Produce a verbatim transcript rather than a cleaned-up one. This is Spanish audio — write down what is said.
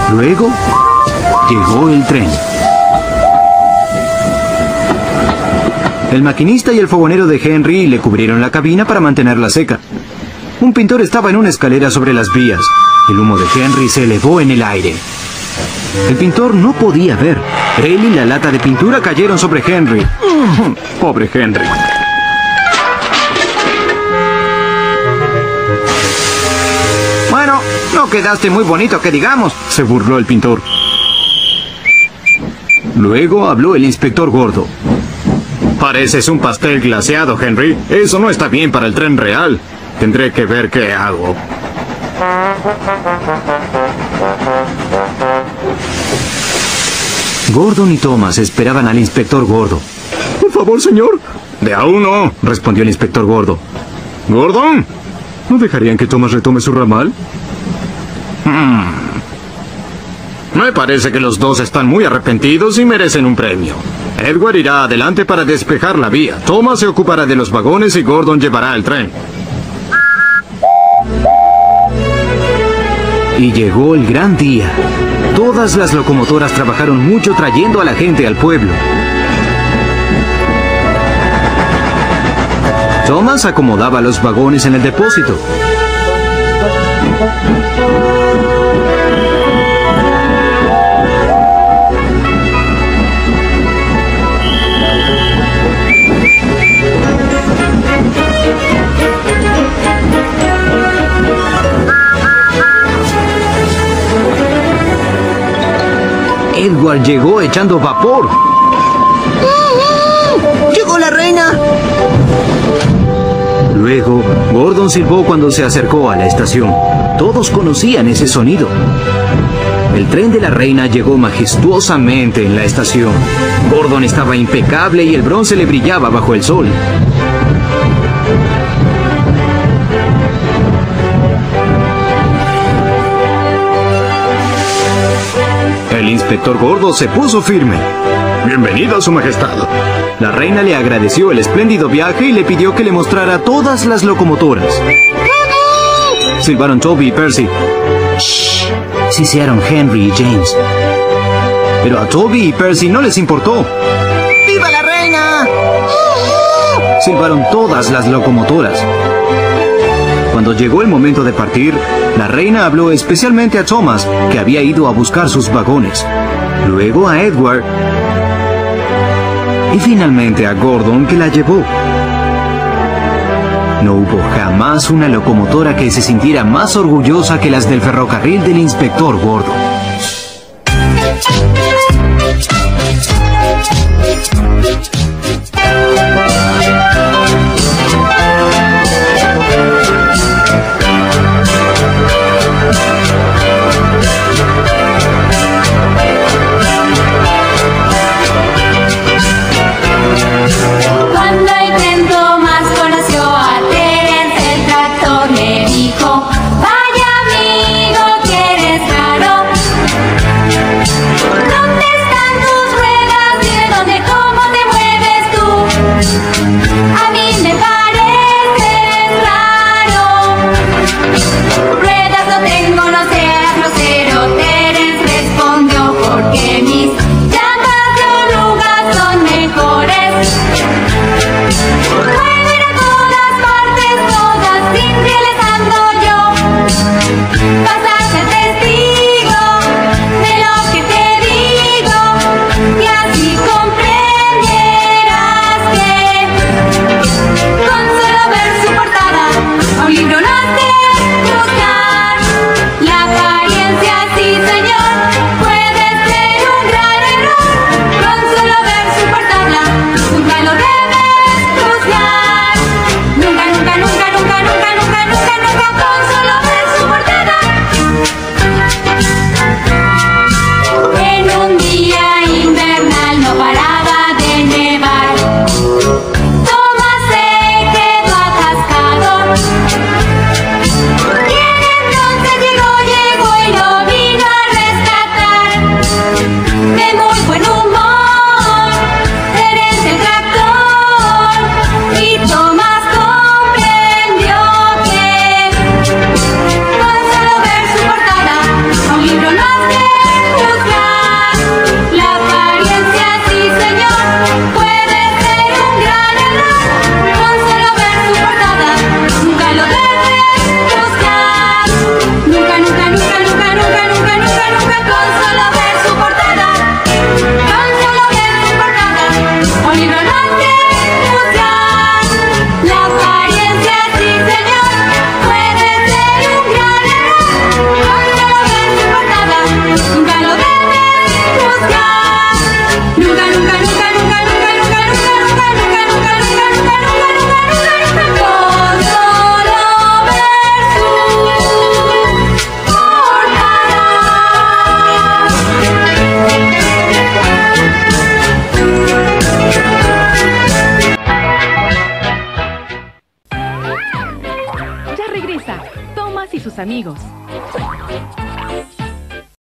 Luego, llegó el tren. El maquinista y el fogonero de Henry le cubrieron la cabina para mantenerla seca. Un pintor estaba en una escalera sobre las vías. El humo de Henry se elevó en el aire. El pintor no podía ver. Él y la lata de pintura cayeron sobre Henry. Pobre Henry. Bueno, no quedaste muy bonito que digamos, se burló el pintor. Luego habló el inspector gordo. Pareces un pastel glaseado, Henry. Eso no está bien para el tren real. Tendré que ver qué hago. Gordon y Thomas esperaban al inspector gordo. Por favor, señor. De a uno, respondió el inspector gordo. ¿Gordon? ¿No dejarían que Thomas retome su ramal? Hmm. Me parece que los dos están muy arrepentidos y merecen un premio. Edward irá adelante para despejar la vía. Thomas se ocupará de los vagones y Gordon llevará el tren. Y llegó el gran día. Todas las locomotoras trabajaron mucho trayendo a la gente al pueblo. Thomas acomodaba los vagones en el depósito. Edward llegó echando vapor. ¡Llegó la reina! Luego, Gordon silbó cuando se acercó a la estación. Todos conocían ese sonido. El tren de la reina llegó majestuosamente en la estación. Gordon estaba impecable y el bronce le brillaba bajo el sol. El inspector gordo se puso firme. Bienvenido, Su Majestad. La reina le agradeció el espléndido viaje y le pidió que le mostrara todas las locomotoras. Silbaron Toby y Percy. Shh, sisearon Henry y James. Pero a Toby y Percy no les importó. ¡Viva la reina! Silbaron todas las locomotoras. Cuando llegó el momento de partir, la reina habló especialmente a Thomas, que había ido a buscar sus vagones. Luego a Edward. Y finalmente a Gordon, que la llevó. No hubo jamás una locomotora que se sintiera más orgullosa que las del ferrocarril del inspector gordo. Vaya amigo, que eres raro. amigos.